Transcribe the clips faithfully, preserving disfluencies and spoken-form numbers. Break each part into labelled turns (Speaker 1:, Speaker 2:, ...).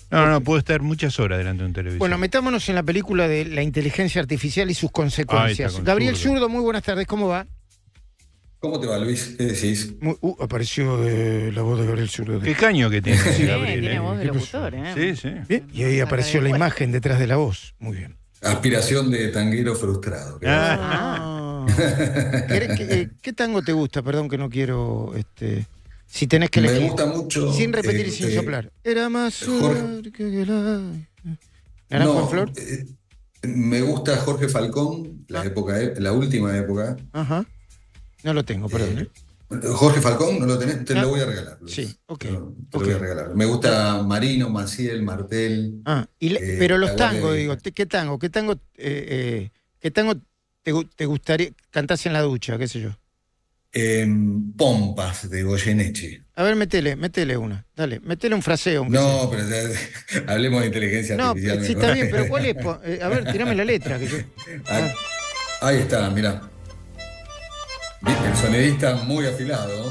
Speaker 1: No, no, no, puedo estar muchas horas delante de un televisor.
Speaker 2: Bueno, metámonos en la película de la inteligencia artificial y sus consecuencias.
Speaker 1: Ah,
Speaker 2: Gabriel
Speaker 1: Zurdo.
Speaker 2: Zurdo, muy buenas tardes, ¿cómo va?
Speaker 3: ¿Cómo te va, Luis? ¿Qué decís?
Speaker 2: Muy, uh, apareció eh, la voz de Gabriel Zurdo.
Speaker 1: Qué caño que tiene
Speaker 4: Sí,
Speaker 1: Gabriel.
Speaker 4: tiene
Speaker 1: ¿eh?
Speaker 4: voz de
Speaker 2: ¿Qué
Speaker 4: locutor, ¿eh?
Speaker 1: Sí, sí.
Speaker 2: Bien, y ahí apareció la imagen detrás de la voz. Muy bien.
Speaker 3: Aspiración de tanguero frustrado.
Speaker 1: Ah.
Speaker 2: Ah. ¿Querés que- eh, ¿Qué tango te gusta? Perdón que no quiero... Este, si tenés que
Speaker 3: Me
Speaker 2: elegir.
Speaker 3: gusta mucho.
Speaker 2: Sin repetir y
Speaker 3: eh,
Speaker 2: sin
Speaker 3: eh,
Speaker 2: soplar. Era más
Speaker 3: Jorge-
Speaker 2: suave que la... ¿Naranjo en
Speaker 3: No,
Speaker 2: flor?
Speaker 3: eh, me gusta Jorge Falcón, la
Speaker 2: Ah.
Speaker 3: época, eh, la última época.
Speaker 2: Ajá. No lo tengo, perdón. ¿eh?
Speaker 3: Jorge Falcón, ¿no lo tenés? Te
Speaker 2: Ah.
Speaker 3: lo voy a regalar, Luis.
Speaker 2: Sí, ok,
Speaker 3: Te lo, te
Speaker 2: ok.
Speaker 3: lo voy a regalar. Me gusta Marino, Maciel, Martel.
Speaker 2: Ah, y le-
Speaker 3: eh,
Speaker 2: pero los
Speaker 3: La Guardia
Speaker 2: tangos,
Speaker 3: Vieja.
Speaker 2: digo, te- ¿qué tango? ¿Qué tango, eh, eh, qué tango te, gu- te gustaría cantás en la ducha, qué sé yo?
Speaker 3: Eh, Pompas de Goyeneche.
Speaker 2: A ver, metele, metele una, dale, metele un fraseo. aunque sea.
Speaker 3: No, pero ya- hablemos de inteligencia
Speaker 2: No,
Speaker 3: artificial.
Speaker 2: sí está bien, pero ¿cuál es? Po- eh, a ver, tirame la letra. Que yo...
Speaker 3: Ah, Ahí está, mirá. Viste, el sonidista muy afilado.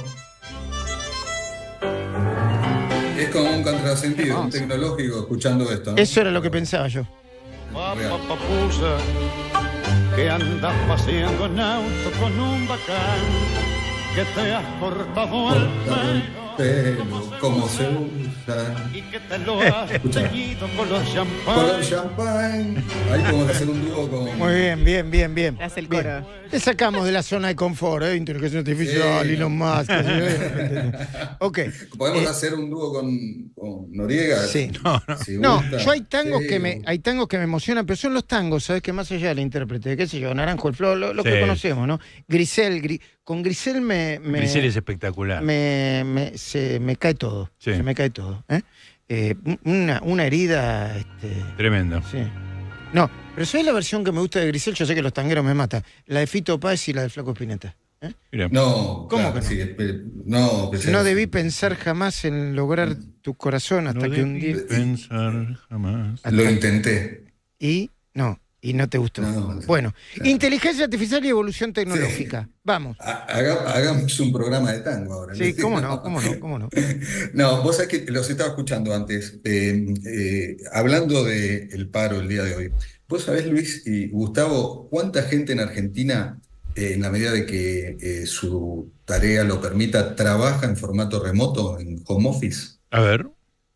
Speaker 3: Es como un contrasentido, un tecnológico escuchando esto, ¿no?
Speaker 2: Eso era lo que pensaba yo.
Speaker 3: Real.
Speaker 5: Papusa, que andas paseando en auto con un bacán, que te has cortado el pelo
Speaker 3: Pelo, como se usa.
Speaker 5: y que te lo has teñido con los
Speaker 3: Color
Speaker 5: champán.
Speaker 3: champán. Ahí podemos hacer un dúo con.
Speaker 2: Muy bien, bien, bien, bien.
Speaker 4: Hace el
Speaker 2: Bien.
Speaker 4: coro.
Speaker 2: Te sacamos de la zona de confort, ¿eh? Inteligencia artificial,
Speaker 3: Sí.
Speaker 2: Elon Musk. qué sé yo. Ok.
Speaker 3: Podemos
Speaker 2: Eh,
Speaker 3: hacer un dúo con, con Noriega.
Speaker 2: Sí.
Speaker 1: No, no.
Speaker 3: si
Speaker 2: No,
Speaker 3: gusta.
Speaker 2: yo hay tangos
Speaker 3: Sí.
Speaker 2: que me hay tangos que me emocionan, pero son los tangos, ¿sabes? Que más allá del intérprete, qué sé yo, Naranjo el Flor, lo, lo
Speaker 1: Sí.
Speaker 2: que conocemos, ¿no? Grisel, Gri- con Grisel me me,
Speaker 1: Grisel es espectacular.
Speaker 2: me, me- se me cae todo,
Speaker 1: Sí.
Speaker 2: se me cae todo, ¿eh? Eh, una, una herida, este,
Speaker 1: Tremendo.
Speaker 2: sí. No, pero ¿sabes la versión que me gusta de Grisel? Yo sé que los tangueros me matan, la de Fito Páez y la de Flaco Espineta. ¿eh?
Speaker 1: Mira.
Speaker 3: No,
Speaker 2: ¿Cómo
Speaker 3: claro,
Speaker 2: que no?
Speaker 3: sí, eh, no, pues,
Speaker 2: No
Speaker 3: es-
Speaker 2: debí pensar jamás en lograr tu corazón hasta
Speaker 1: No
Speaker 2: que un
Speaker 1: debí
Speaker 2: día
Speaker 1: pensar jamás.
Speaker 3: Lo intenté.
Speaker 2: y no. Y no te gustó.
Speaker 3: No,
Speaker 2: bueno,
Speaker 3: claro.
Speaker 2: inteligencia artificial y evolución tecnológica. Vamos.
Speaker 3: Ha- haga- hagamos un programa de tango ahora.
Speaker 2: Sí, cómo no, cómo no, cómo no.
Speaker 3: No, vos sabés que los estaba escuchando antes, eh, eh, hablando del paro el día de hoy. Vos sabés, Luis y Gustavo, cuánta gente en Argentina, eh, en la medida de que eh, su tarea lo permita, trabaja en formato remoto, en home office.
Speaker 1: A ver,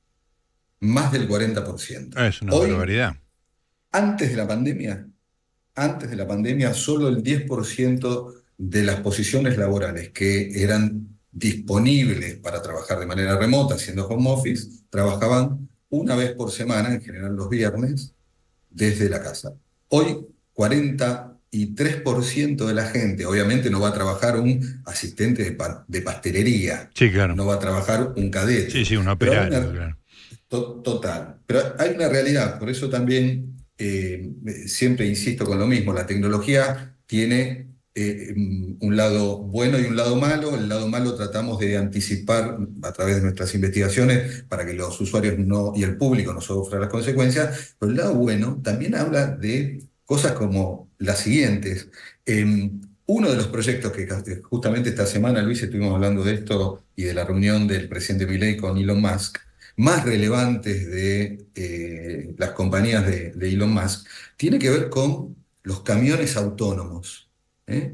Speaker 3: Más del cuarenta por ciento.
Speaker 1: es una
Speaker 3: Hoy,
Speaker 1: barbaridad.
Speaker 3: Antes de la pandemia, antes de la pandemia, solo el diez por ciento de las posiciones laborales que eran disponibles para trabajar de manera remota, haciendo home office, trabajaban una vez por semana, en general los viernes, desde la casa. Hoy, cuarenta y tres por ciento de la gente, obviamente no va a trabajar un asistente de, pa- de pastelería,
Speaker 1: Sí, claro.
Speaker 3: no va a trabajar un cadete.
Speaker 1: Sí, sí, un
Speaker 3: Pero hay
Speaker 1: operario,
Speaker 3: una-
Speaker 1: claro.
Speaker 3: To- Total. Pero hay una realidad, por eso también eh, siempre insisto con lo mismo, la tecnología tiene eh, un lado bueno y un lado malo. El lado malo tratamos de anticipar a través de nuestras investigaciones para que los usuarios no, y el público no sufran las consecuencias, pero el lado bueno también habla de cosas como las siguientes. Eh, uno de los proyectos que justamente esta semana, Luis, estuvimos hablando de esto y de la reunión del presidente Milei con Elon Musk, más relevantes de eh, las compañías de, de Elon Musk, tiene que ver con los camiones autónomos. ¿eh?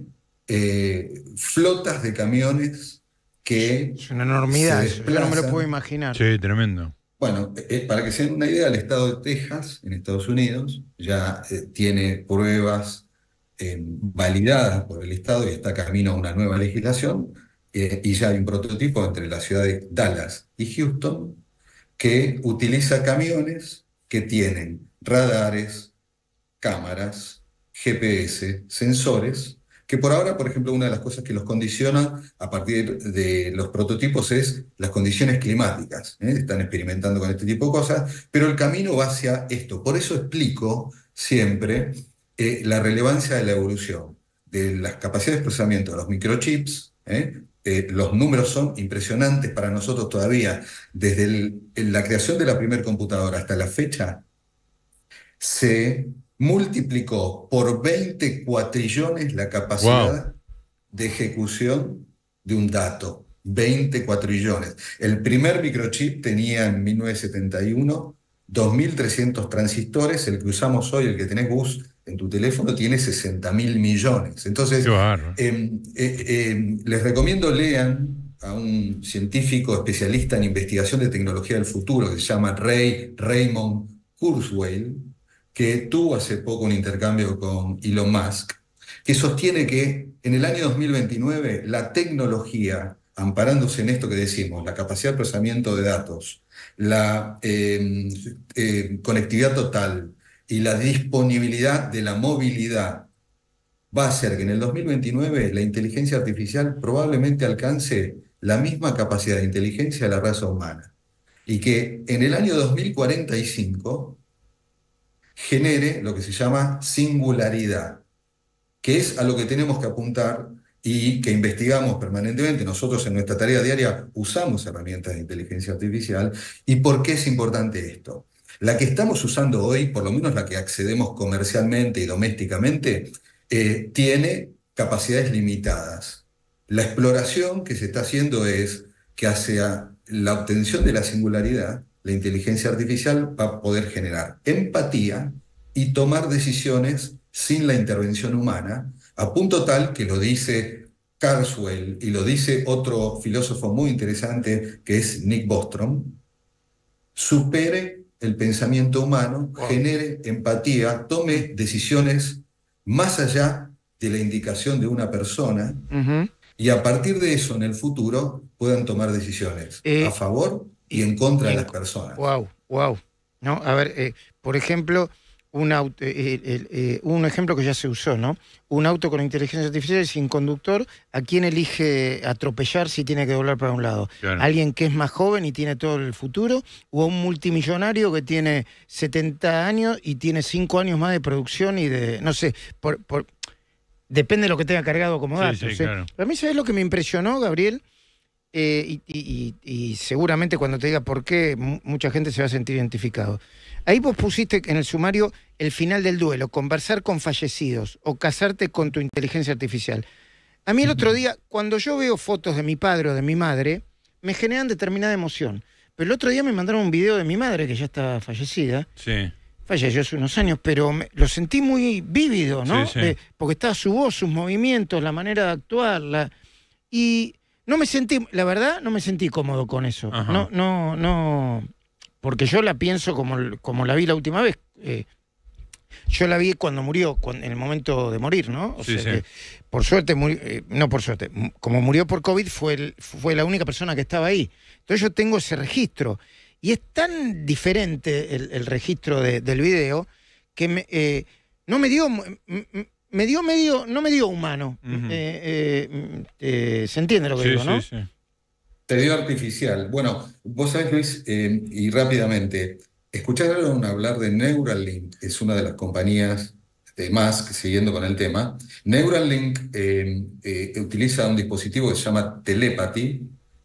Speaker 3: Eh, flotas de camiones que
Speaker 2: Es una enormidad
Speaker 3: se
Speaker 2: eso. Yo no me lo
Speaker 3: desplazan.
Speaker 2: puedo imaginar.
Speaker 1: Sí, tremendo.
Speaker 3: Bueno, eh, para que se den una idea, el estado de Texas, en Estados Unidos, ya eh, tiene pruebas eh, validadas por el Estado y está camino a una nueva legislación, eh, y ya hay un prototipo entre la ciudad de Dallas y Houston que utiliza camiones que tienen radares, cámaras, G P S, sensores, que por ahora, por ejemplo, una de las cosas que los condiciona a partir de los prototipos es las condiciones climáticas. ¿eh? Están experimentando con este tipo de cosas, pero el camino va hacia esto. Por eso explico siempre eh, la relevancia de la evolución, de las capacidades de procesamiento de los microchips. ¿eh? Eh, los números son impresionantes para nosotros todavía. Desde el- la creación de la primera computadora hasta la fecha, se multiplicó por veinte cuatrillones la capacidad de ejecución de un dato. veinte cuatrillones. El primer microchip tenía en mil novecientos setenta y uno dos mil trescientos transistores, el que usamos hoy, el que tenés vos en tu teléfono, tiene sesenta mil millones. Entonces,
Speaker 1: Qué bárbaro.
Speaker 3: eh, eh, eh, les recomiendo lean a un científico especialista en investigación de tecnología del futuro, que se llama Ray Raymond Kurzweil, que tuvo hace poco un intercambio con Elon Musk, que sostiene que en el año dos mil veintinueve la tecnología, amparándose en esto que decimos, la capacidad de procesamiento de datos, la eh, eh, conectividad total y la disponibilidad de la movilidad, va a hacer que en el dos mil veintinueve la inteligencia artificial probablemente alcance la misma capacidad de inteligencia de la raza humana, y que en el año dos mil cuarenta y cinco genere lo que se llama singularidad, que es a lo que tenemos que apuntar y que investigamos permanentemente. Nosotros en nuestra tarea diaria usamos herramientas de inteligencia artificial. ¿Y por qué es importante esto? La que estamos usando hoy, por lo menos la que accedemos comercialmente y domésticamente, eh, tiene capacidades limitadas. La exploración que se está haciendo es que hacia la obtención de la singularidad, la inteligencia artificial va a poder generar empatía y tomar decisiones sin la intervención humana, a punto tal que lo dice Kurzweil y lo dice otro filósofo muy interesante que es Nick Bostrom, supere el pensamiento humano, wow, genere empatía, tome decisiones más allá de la indicación de una persona, uh-huh, y a partir de eso en el futuro puedan tomar decisiones eh, a favor y en contra y, de las personas.
Speaker 2: Wow, wow. No, a ver, eh, por ejemplo, un auto, eh, eh, eh, un ejemplo que ya se usó, ¿no? Un auto con inteligencia artificial sin conductor, ¿a quién elige atropellar si tiene que doblar para un lado? Claro. ¿Alguien que es más joven y tiene todo el futuro? ¿O a un multimillonario que tiene setenta años y tiene cinco años más de producción y de, no sé, por, por, depende de lo que tenga cargado como datos?
Speaker 1: Sí, sí,
Speaker 2: ¿eh?
Speaker 1: claro.
Speaker 2: Para mí, ¿sabes lo que me impresionó, Gabriel? Eh, y, y, y, y seguramente cuando te diga por qué, mucha gente se va a sentir identificado. Ahí vos pusiste en el sumario el final del duelo, conversar con fallecidos o casarte con tu inteligencia artificial. A mí el otro día, cuando yo veo fotos de mi padre o de mi madre, me generan determinada emoción. Pero el otro día me mandaron un video de mi madre, que ya está fallecida.
Speaker 1: Sí.
Speaker 2: Falleció hace unos años, pero me, lo sentí muy vívido, ¿no?
Speaker 1: Sí, sí.
Speaker 2: Eh, porque estaba su voz, sus movimientos, la manera de actuar. La... Y no me sentí, la verdad, no me sentí cómodo con eso. Ajá. No, no, no... Porque yo la pienso como, como la vi la última vez. Eh, yo la vi cuando murió, cuando, en el momento de morir, ¿no? O
Speaker 1: sí,
Speaker 2: sea,
Speaker 1: sí.
Speaker 2: Que, por suerte, murió, eh, no por suerte, como murió por COVID, fue, el, fue la única persona que estaba ahí. Entonces yo tengo ese registro. Y es tan diferente el, el registro de, del video que me, eh, no me dio... Me dio medio, no me dio humano. Uh-huh. eh, eh, eh, ¿Se entiende lo que
Speaker 1: sí,
Speaker 2: digo,
Speaker 1: sí,
Speaker 2: no?
Speaker 1: Sí.
Speaker 3: Te dio artificial. Bueno, vos sabés, Luis, eh, y rápidamente, escucharon hablar de Neuralink, es una de las compañías de Musk, siguiendo con el tema. Neuralink eh, eh, utiliza un dispositivo que se llama Telepathy,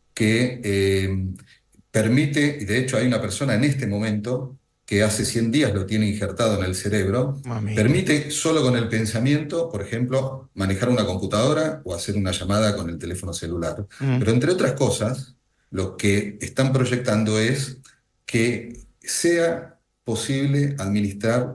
Speaker 3: que eh, permite, y de hecho hay una persona en este momento que hace cien días lo tiene injertado en el cerebro, Mami. permite solo con el pensamiento, por ejemplo, manejar una computadora o hacer una llamada con el teléfono celular. Mm. Pero entre otras cosas, lo que están proyectando es que sea posible administrar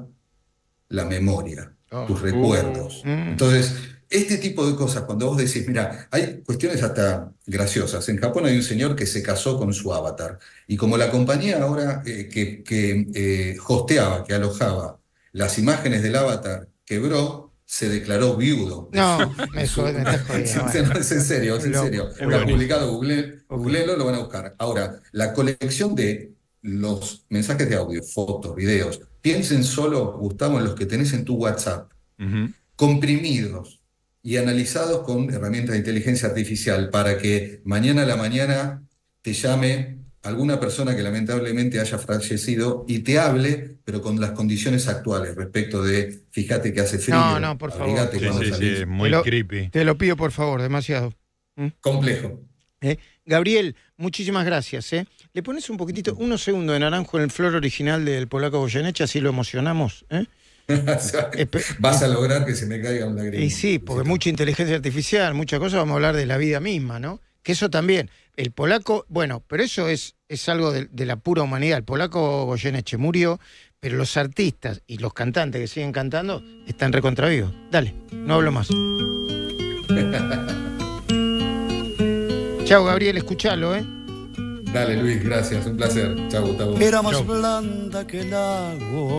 Speaker 3: la memoria, oh. tus recuerdos. Uh. Mm. Entonces, este tipo de cosas, cuando vos decís, mira, hay cuestiones hasta graciosas. En Japón hay un señor que se casó con su avatar. Y como la compañía ahora eh, que, que eh, hosteaba, que alojaba las imágenes del avatar quebró, se declaró viudo.
Speaker 2: No, me jode, me estás jodiendo.
Speaker 3: No, es en serio, es en serio. Lo han publicado, Google, Googlelo, lo van a buscar. Ahora, la colección de los mensajes de audio, fotos, videos, piensen solo, Gustavo, en los que tenés en tu WhatsApp, uh-huh. comprimidos y analizados con herramientas de inteligencia artificial para que mañana a la mañana te llame alguna persona que lamentablemente haya fallecido y te hable, pero con las condiciones actuales respecto de, fíjate que hace frío.
Speaker 2: No, no, por favor.
Speaker 1: Sí, sí, sí, sí, muy
Speaker 2: te lo,
Speaker 1: creepy.
Speaker 2: Te lo pido, por favor, demasiado.
Speaker 3: ¿Mm? Complejo.
Speaker 2: ¿Eh? Gabriel, muchísimas gracias. ¿eh? ¿Le pones un poquitito, unos segundos de naranjo en el flor original del polaco Goyeneche, así lo emocionamos? ¿eh?
Speaker 3: Vas a lograr que se me caiga un lagrimal.
Speaker 2: Y sí, porque mucha inteligencia artificial, muchas cosas, vamos a hablar de la vida misma, ¿no? Que eso también. el polaco, bueno, pero eso es, es algo de, de la pura humanidad. El polaco Goyeneche murió, pero los artistas y los cantantes que siguen cantando están recontravivos. Dale, no hablo más. Chao, Gabriel, escuchalo, ¿eh?
Speaker 3: Dale, Luis, gracias, un placer. Chau, Gustavo.
Speaker 5: Era más
Speaker 2: Chau.
Speaker 5: blanda que el agua.